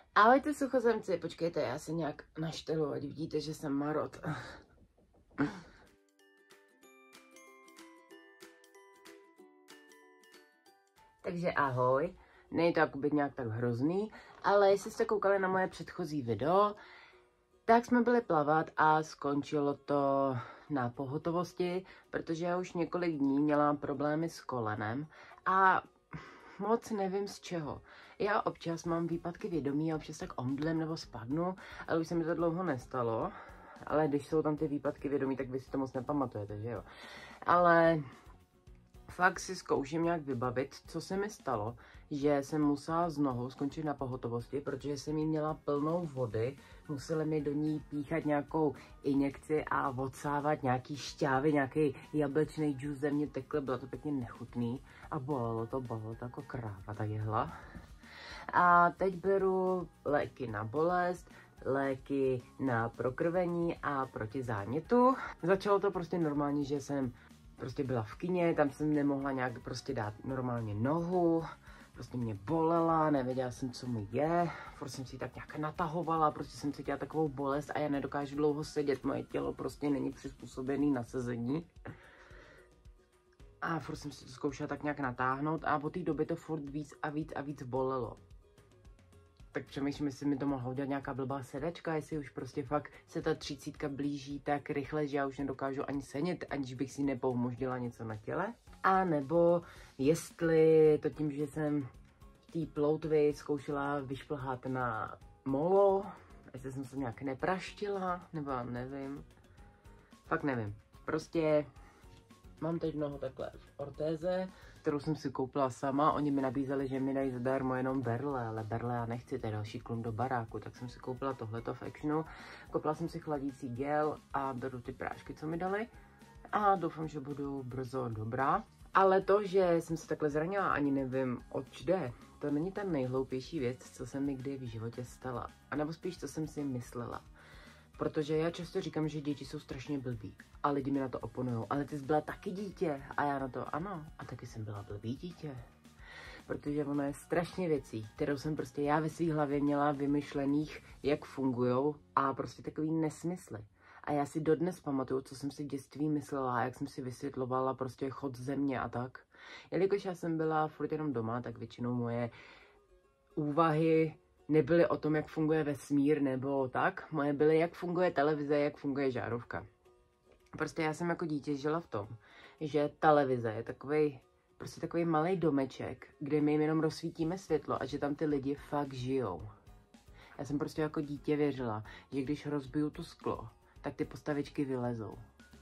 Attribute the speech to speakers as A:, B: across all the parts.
A: Ahojte suchozemci, počkejte, já se nějak naštelu, ať vidíte, že jsem marot. Takže ahoj, není to jakoby nějak tak hrozný, ale jestli jste koukali na moje předchozí video, tak jsme byli plavat a skončilo to na pohotovosti, protože já už několik dní měla problémy s kolenem a moc nevím z čeho. Já občas mám výpadky vědomí a občas tak omdlem nebo spadnu, ale už se mi to dlouho nestalo. Ale když jsou tam ty výpadky vědomí, tak vy si to moc nepamatujete, že jo? Ale fakt si zkouším nějak vybavit, co se mi stalo, že jsem musela znovu skončit na pohotovosti, protože jsem jí měla plnou vody, museli mi do ní píchat nějakou injekci a odsávat nějaký šťávy, nějaký jablečný džus ze mě tekl, bylo to pěkně nechutný a bolelo to jako kráva, ta jehla. A teď beru léky na bolest, léky na prokrvení a proti zánětu. Začalo to prostě normálně, že jsem prostě byla v kině, tam jsem nemohla nějak prostě dát normálně nohu, prostě mě bolela, nevěděla jsem, co mi je, furt jsem si tak nějak natahovala, prostě jsem cítila takovou bolest a já nedokážu dlouho sedět, moje tělo prostě není přizpůsobené na sezení. A furt jsem si to zkoušela tak nějak natáhnout a od té doby to furt víc a víc bolelo. Tak přemýšlím, jestli mi to mohla udělat nějaká blbá sedačka, jestli už prostě fakt se ta 30 blíží tak rychle, že já už nedokážu ani sedět, aniž bych si nepoumoždila něco na těle. A nebo jestli to tím, že jsem v té ploutvi zkoušela vyšplhat na molo, jestli jsem se nějak nepraštila, nebo nevím. Fakt nevím. Prostě mám teď nohu takhle v ortéze, kterou jsem si koupila sama. Oni mi nabízeli, že mi dají zadarmo jenom berle, ale berle já nechci, to je další klum do baráku. Tak jsem si koupila tohleto v Actionu. Koupila jsem si chladící gel a beru ty prášky, co mi dali. A doufám, že budu brzo dobrá. Ale to, že jsem se takhle zranila, ani nevím, oč jde. To není ta nejhloupější věc, co se mi kdy v životě stala. A nebo spíš, co jsem si myslela. Protože já často říkám, že děti jsou strašně blbý a lidi mi na to oponujou. Ale ty jsi byla taky dítě a já na to ano. A taky jsem byla blbý dítě. Protože ono je strašně věcí, kterou jsem prostě já ve své hlavě měla vymyšlených, jak fungujou a prostě takový nesmysly. A já si dodnes pamatuju, co jsem si v dětství myslela, jak jsem si vysvětlovala prostě chod země a tak. Jelikož já jsem byla furt jenom doma, tak většinou moje úvahy nebyly o tom, jak funguje vesmír nebo tak. Moje byly, jak funguje televize, jak funguje žárovka. Prostě já jsem jako dítě žila v tom, že televize je takový malý domeček, kde my jim jenom rozsvítíme světlo a že tam ty lidi fakt žijou. Já jsem prostě jako dítě věřila, že když rozbiju to sklo, tak ty postavičky vylezou.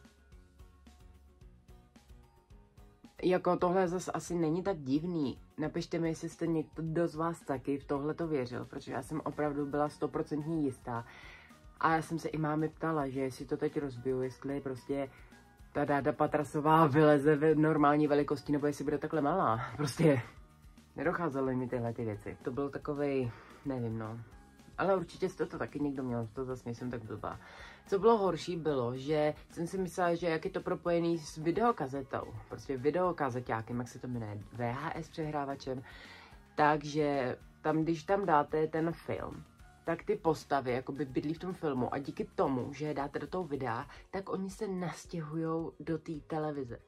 A: Jako tohle zase asi není tak divný. Napište mi, jestli jste někdo z vás taky v tohle to věřil, protože já jsem opravdu byla 100% jistá. A já jsem se i mámy ptala, že jestli to teď rozbiju, jestli prostě ta Dáda Patrasová vyleze v normální velikosti, nebo jestli bude takhle malá. Prostě nedocházely mi tyhle ty věci. To byl takovej, nevím no. Ale určitě jste to taky někdo měl, to zase nejsem tak blbá. Co bylo horší bylo, že jsem si myslela, že jak je to propojený s videokazetou, prostě videokazeťákem, jak se to jmenuje, VHS přehrávačem, takže tam, když tam dáte ten film, tak ty postavy jakoby bydlí v tom filmu a díky tomu, že je dáte do toho videa, tak oni se nastěhujou do té televize.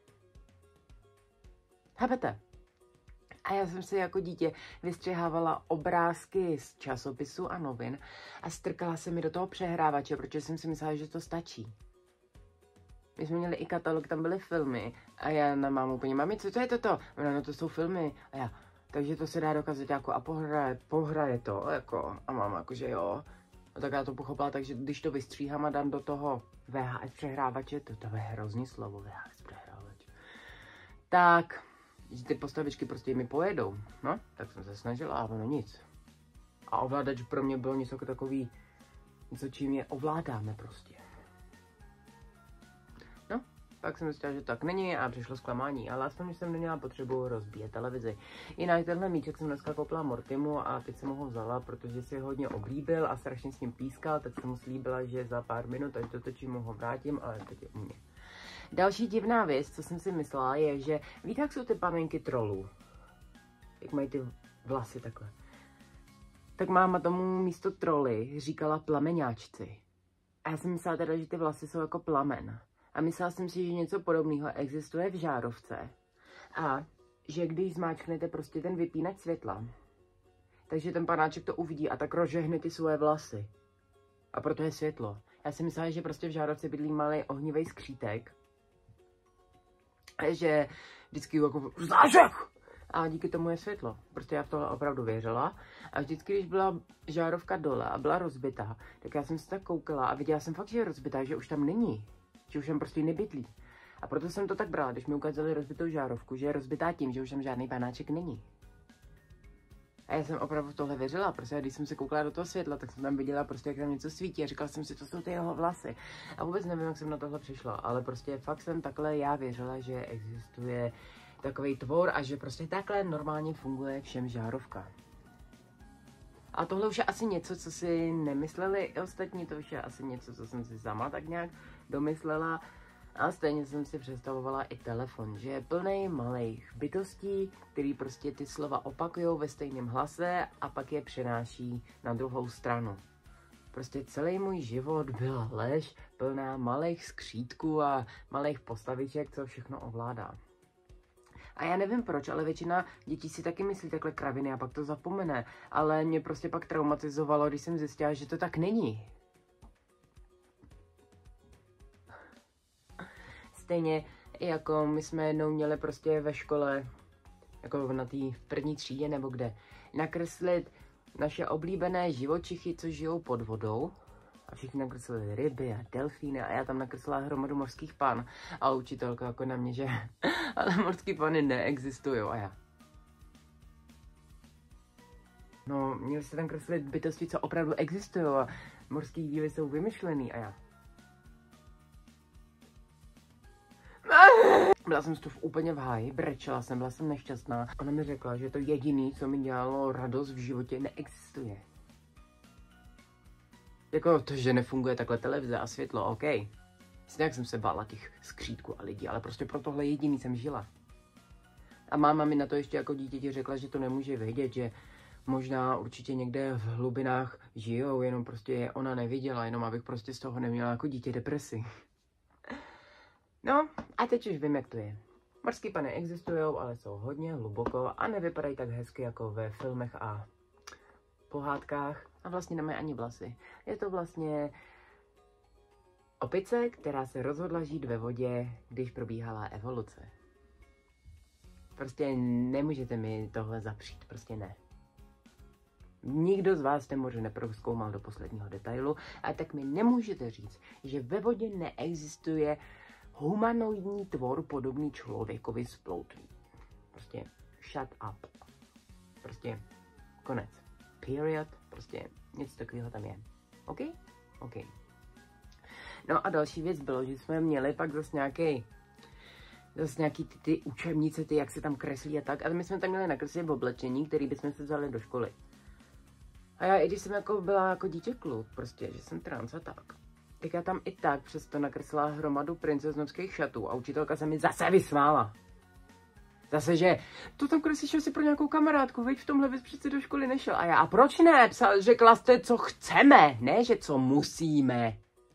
A: Chápete? A já jsem si jako dítě vystřihávala obrázky z časopisu a novin a strkala se mi do toho přehrávače, protože jsem si myslela, že to stačí. My jsme měli i katalog, tam byly filmy a já na mámu úplně, mami, co je toto? No to jsou filmy a já, takže to se dá dokazat jako a pohraje to, jako, a máma jakože jo. A tak já to pochopila, takže když to vystříhám a dám do toho VHS přehrávače, to je hrozný slovo, VHS přehrávač. Tak, že ty postavičky prostě mi pojedou, no, tak jsem se snažila, ale no nic. A ovládač pro mě bylo něco takový, něco čím je ovládáme prostě. No, pak jsem zjistila, že tak není a přišlo zklamání, ale aspoň jsem neměla potřebu rozbíjet televizi. Jinak tenhle míček jsem dneska koupila Mortimu a teď jsem ho vzala, protože si ho hodně oblíbil a strašně s ním pískal, tak jsem mu slíbila, že za pár minut, až to točím, ho vrátím, ale teď je u mě. Další divná věc, co jsem si myslela, je, že víte, jak jsou ty pamenky trolů? Jak mají ty vlasy takhle. tak máma tomu místo troly říkala plameňáčci. A já jsem myslela teda, že ty vlasy jsou jako plamen. A myslela jsem si, že něco podobného existuje v žárovce. A že když zmáčknete prostě ten vypínač světla, takže ten panáček to uvidí a tak rozžehne ty svoje vlasy. A proto je světlo. Já si myslela, že prostě v žárovce bydlí malý ohnivý skřítek. A že vždycky jako zážeh! A díky tomu je světlo. Prostě já v tohle opravdu věřila. A vždycky, když byla žárovka dole a byla rozbitá, tak já jsem se tak koukala a viděla jsem fakt, že je rozbitá, že už tam není. Že už tam prostě nebydlí. A proto jsem to tak brala, když mi ukázali rozbitou žárovku, že je rozbitá tím, že už tam žádný panáček není. A já jsem opravdu v tohle věřila, protože když jsem se koukala do toho světla, tak jsem tam viděla prostě, jak tam něco svítí a říkala jsem si, to jsou ty jeho vlasy. A vůbec nevím, jak jsem na tohle přišla, ale prostě fakt jsem takhle já věřila, že existuje takový tvor a že prostě takhle normálně funguje všem žárovka. A tohle už je asi něco, co si nemysleli i ostatní, to už je asi něco, co jsem si sama tak nějak domyslela. A stejně jsem si představovala i telefon, že je plný malých bytostí, který prostě ty slova opakujou ve stejném hlase a pak je přenáší na druhou stranu. Prostě celý můj život byla lež plná malých skřítků a malých postaviček, co všechno ovládá. A já nevím proč, ale většina dětí si taky myslí takhle kraviny a pak to zapomene. Ale mě prostě pak traumatizovalo, když jsem zjistila, že to tak není. Stejně jako my jsme jednou měli prostě ve škole, jako na té první třídě nebo kde, nakreslit naše oblíbené živočichy, co žijou pod vodou. A všichni nakreslili ryby a delfíny a já tam nakreslila hromadu morských pan. A učitelka jako na mě, že ale morský pany neexistují a já. No, měli jste tam kreslit bytosti, co opravdu existují a morský díly jsou vymyšlený a já. Byla jsem z toho úplně v háji, brečela jsem, byla jsem nešťastná. Ona mi řekla, že to jediný, co mi dělalo radost v životě, neexistuje. Jako to, že nefunguje takhle televize a světlo, OK. Jak jsem se bála těch skřítků a lidí, ale prostě pro tohle jediný jsem žila. A máma mi na to ještě jako dítěti řekla, že to nemůže vědět, že možná určitě někde v hlubinách žijou, jenom prostě je ona neviděla, jenom abych prostě z toho neměla jako dítě depresi. No a teď už vím, jak to je. Morský pany existují, ale jsou hodně hluboko a nevypadají tak hezky jako ve filmech a pohádkách a vlastně nemají ani vlasy. Je to vlastně opice, která se rozhodla žít ve vodě, když probíhala evoluce. Prostě nemůžete mi tohle zapřít, prostě ne. Nikdo z vás ten moře neprozkoumal do posledního detailu, a tak mi nemůžete říct, že ve vodě neexistuje humanoidní tvor podobný člověkovi z ploutví. Prostě shut up. Prostě konec. Period. Prostě něco takového tam je. OK? OK. No a další věc bylo, že jsme měli pak zase nějaký ty učebnice, ty jak se tam kreslí a tak. A my jsme tam měli nakreslit v oblečení, který bychom se vzali do školy. A já, i když jsem jako byla jako dítě kluk, prostě, že jsem trans a tak já tam i tak přesto nakreslila hromadu princeznovských šatů a učitelka se mi zase vysmála. Zase, že to tam kreslíš asi pro nějakou kamarádku, veď v tomhle bys přece do školy nešel. A já, a proč ne? Řekla jste, co chceme, ne, že co musíme.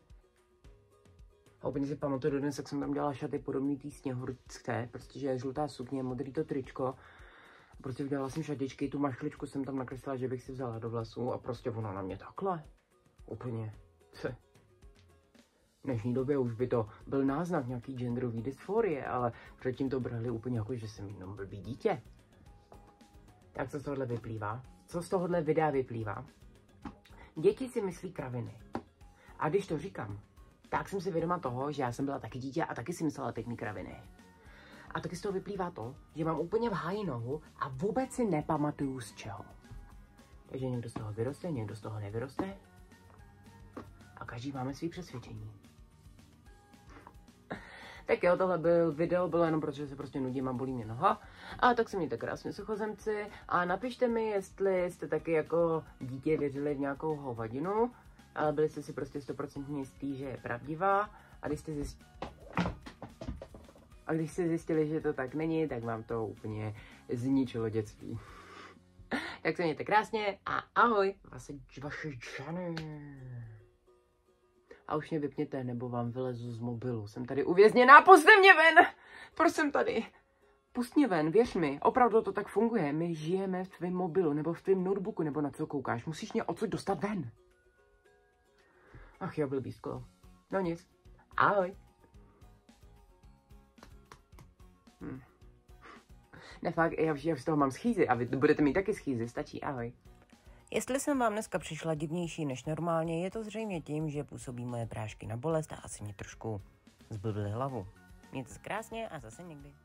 A: A úplně si pamatuju dodnes, jak jsem tam dělala šaty podobný tý Sněhurce, prostě, že je žlutá sukně, modrý to tričko. A prostě udělala jsem šatičky, tu mašličku jsem tam nakreslila, že bych si vzala do vlasů a prostě ona na mě takhle. Úplně. V dnešní době už by to byl náznak nějaký genderový dysforie, ale předtím to brali úplně jako, že jsem jenom blbý dítě. Tak co z tohohle vyplývá? Co z tohohle videa vyplývá? Děti si myslí kraviny. A když to říkám, tak jsem si vědoma toho, že já jsem byla taky dítě a taky si myslela pěkný kraviny. A taky z toho vyplývá to, že mám úplně v háji nohu a vůbec si nepamatuju z čeho. Takže někdo z toho vyroste, někdo z toho nevyroste. A každý máme svý přesvědčení. Tak jo, tohle video bylo jenom protože se prostě nudím a bolí mě noha. A tak se mějte krásně, suchozemci. A napište mi, jestli jste taky jako dítě věřili v nějakou hovadinu, ale byli jste si prostě 100% jistý, že je pravdivá. A když jste zjistili, že to tak není, tak vám to úplně zničilo dětství. Tak se mějte krásně a ahoj, vaše Johnny. A už mě vypněte, nebo vám vylezu z mobilu. Jsem tady uvězněná, pusťte mě ven! Prosím tady. Pust mě ven, věř mi, opravdu to tak funguje. My žijeme v tvém mobilu, nebo v tvém notebooku, nebo na co koukáš. Musíš mě odsud dostat ven. Ach jo, blbý sklo. No nic. Ahoj. Ne fakt, já z toho mám schýzy a vy budete mít taky schýzy, stačí, ahoj. Jestli jsem vám dneska přišla divnější než normálně, je to zřejmě tím, že působí moje prášky na bolest a asi mě trošku zblbly hlavu. Mějte se krásně a zase někdy.